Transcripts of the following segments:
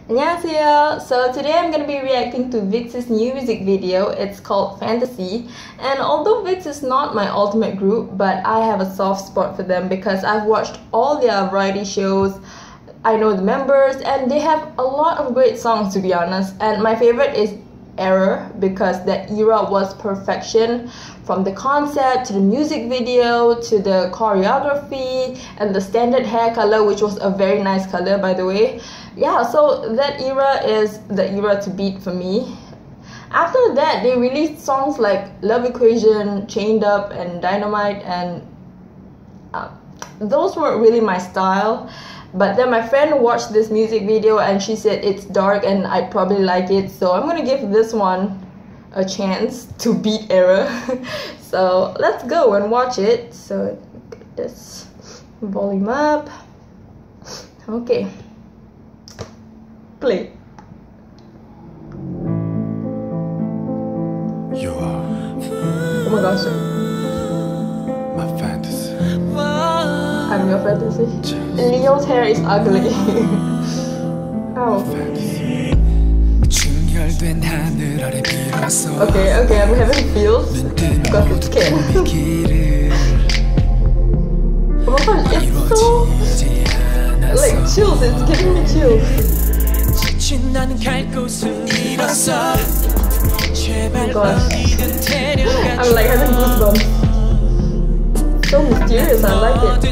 안녕하세요. So today I'm going to be reacting to VIX's new music video. It's called Fantasy. And although VIX is not my ultimate group, but I have a soft spot for them because I've watched all their variety shows. I know the members and they have a lot of great songs, to be honest. And my favorite is Error because that era was perfection, from the concept to the music video to the choreography and the standard hair color, which was a very nice color, by the way. Yeah, so that era is the era to beat for me. After that, they released songs like Love Equation, Chained Up, and Dynamite, and those weren't really my style. But then my friend watched this music video and she said it's dark and I'd probably like it, so I'm gonna give this one a chance to beat Error. So let's go and watch it. So get this volume up. Okay, play. You are Oh my gosh, my fantasy. I'm your fantasy. Leo's hair is ugly. Ow. Fantasy. Okay, I'm having feels because it's scared. Oh my gosh, it's so like chills, it's giving me chills. Oh my gosh, I'm like having goosebumps. So mysterious, I like it.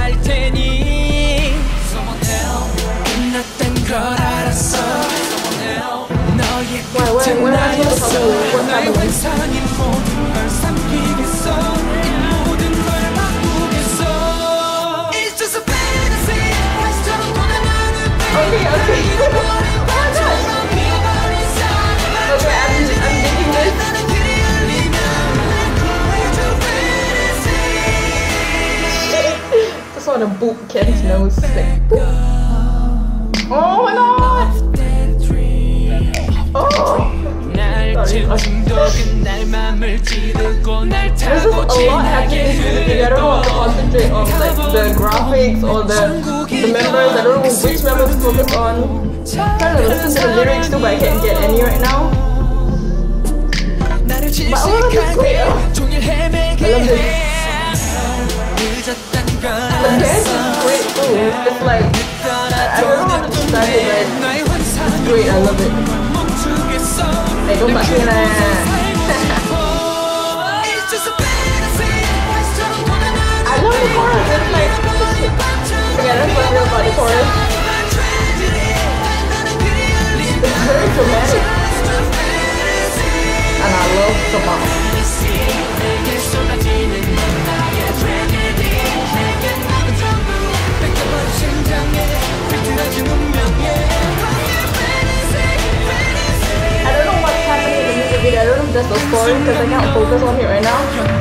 Why am I supposed to what's happening? Okay. Oh my gosh. Okay, I'm digging this. Just want to boop Ken's nose. Like, boop. Oh my god! Oh! Sorry. There's just a lot happening in this video. I don't know what to concentrate on, like the graphics or the members. I don't know which members to focus on. I'm trying to listen to the lyrics too, but I can't get any right now. But I love this great. I love this. The dance is great too. It's like, I don't know how to describe it, but it's great. I love it. Hey, don't touch me, nah. I love the chorus. It's like, okay, that's what I feel about the chorus. It's very dramatic, and I love the mom. I don't know what's happening in the music video. I don't know if that's the story because I can't focus on it right now.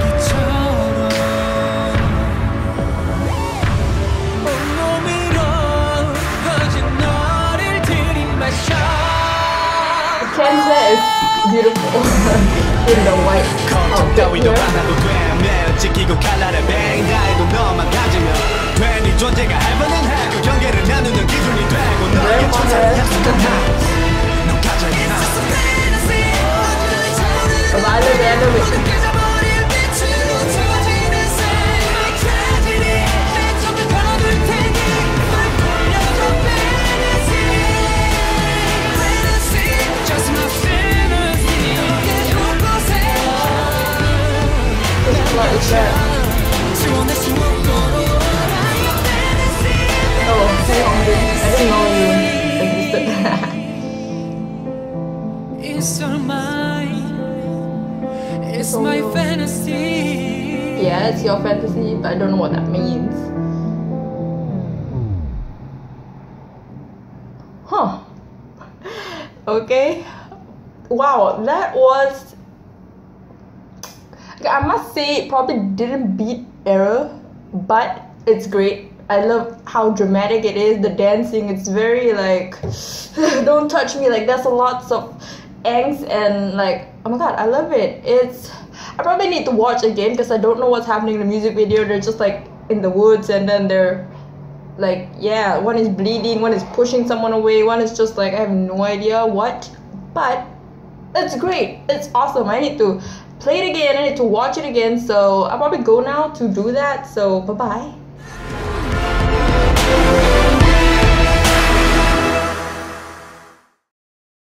Ken's hair is beautiful in the white outfit here. Grandma hair. I love the animation. What is that? Oh, hey Andre, I didn't know you existed. It's my fantasy. Yeah, it's your fantasy, but I don't know what that means. Huh. Okay. Wow, that was... Okay, I must say it probably didn't beat Error, but it's great. I love how dramatic it is, the dancing, it's very like, don't touch me, like there's a lots of angst and like, oh my god, I love it. I probably need to watch again because I don't know what's happening in the music video. They're just like in the woods and then they're Like, yeah, one is bleeding, one is pushing someone away, one is just like, I have no idea what. But it's great. It's awesome. I need to play it again. I need to watch it again. So I'll probably go now to do that. So bye-bye.